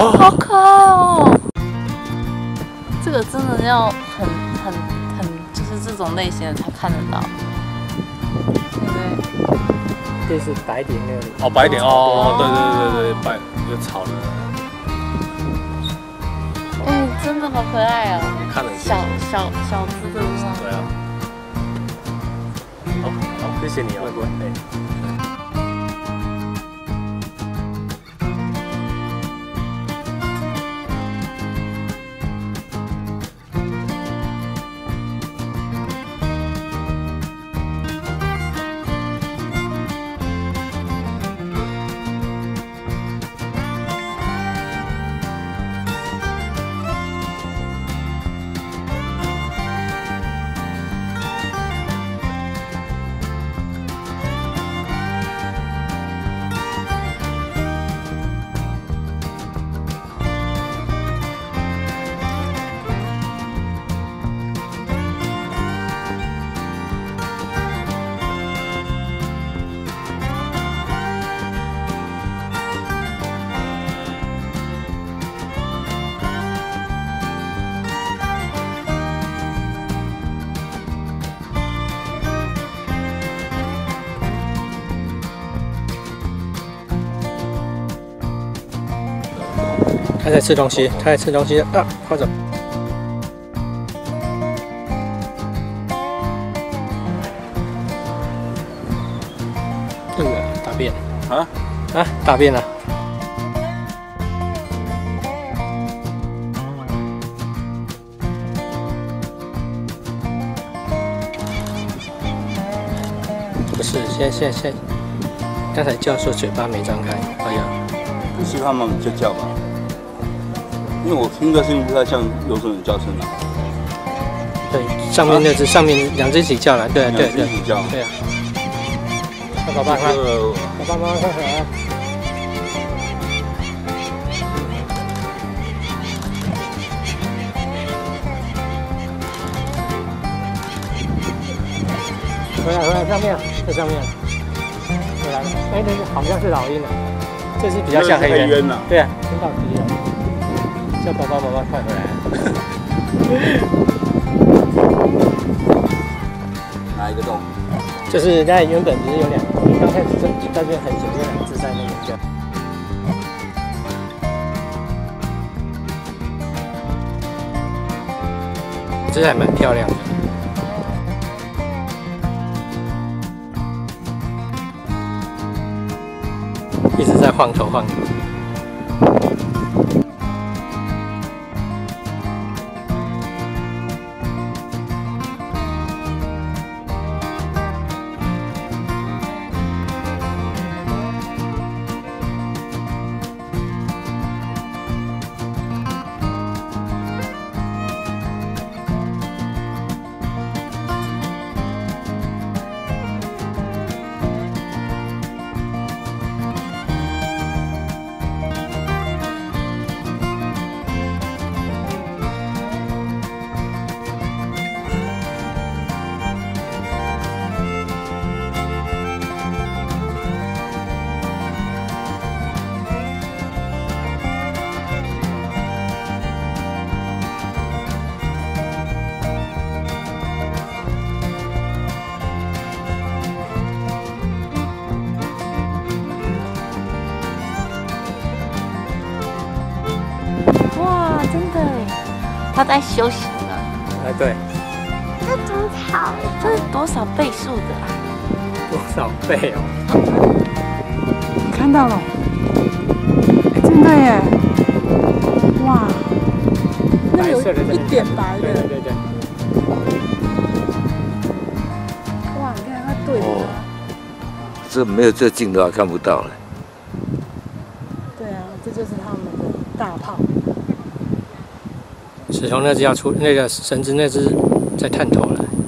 好可爱哦！这个真的要很，就是这种类型的才看得到，对不对？ 这是白点那个。 哦，白点哦，对，白就草了。 真的好可爱哦！ 看了小只的吗？ 对啊。好，谢谢你啊，乖乖。 他在吃东西，啊，跑走。大便啊，大便了。不是，现在，刚才叫说嘴巴没张开，哎呀， 你希望他们就叫吧。因为我听的声音不太像有种人叫声啊。 对，上面那只，上面两只一起叫了，对， 一起叫， 对啊。爸爸看，爸爸妈妈看看。回来，上面，在上面。回来，那个好像是老鹰了，这是比较像黑鸢了。对啊，听到笛了。叫宝宝快回来！ 哪一个洞？ 就是刚才原本不是有两个，刚开始这边很久有两只在那个叫。这还蛮漂亮的。一直在晃头。 真的，他在休息呢。 哎，对。 这种草，这是多少倍数的啊？ 多少倍哦？ 你看到了？真的耶！哇，那有一点白的。 对。 哇，你看它对的。 这没有这镜的话看不到了。 对啊，这就是他们的大炮。 始终那只要出，那个绳子那只在探头了。